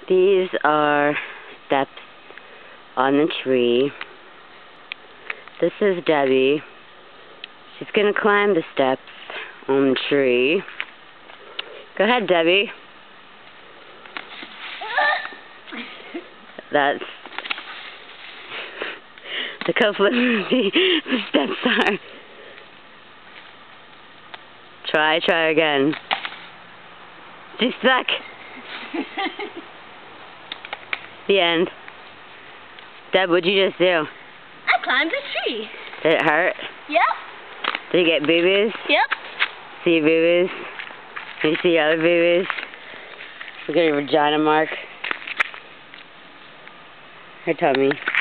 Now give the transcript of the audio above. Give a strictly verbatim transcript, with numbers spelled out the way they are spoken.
These are steps on the tree. This is Debbie. She's going to climb the steps on the tree. Go ahead, Debbie. That's the couple of the steps are. Try, try again. She's stuck. The end. Deb, what'd you just do? I climbed a tree. Did it hurt? Yep. Did you get boo-boos? Yep. See your boo-boos? Can you see your other boo-boos? Look at your vagina mark. Her tummy.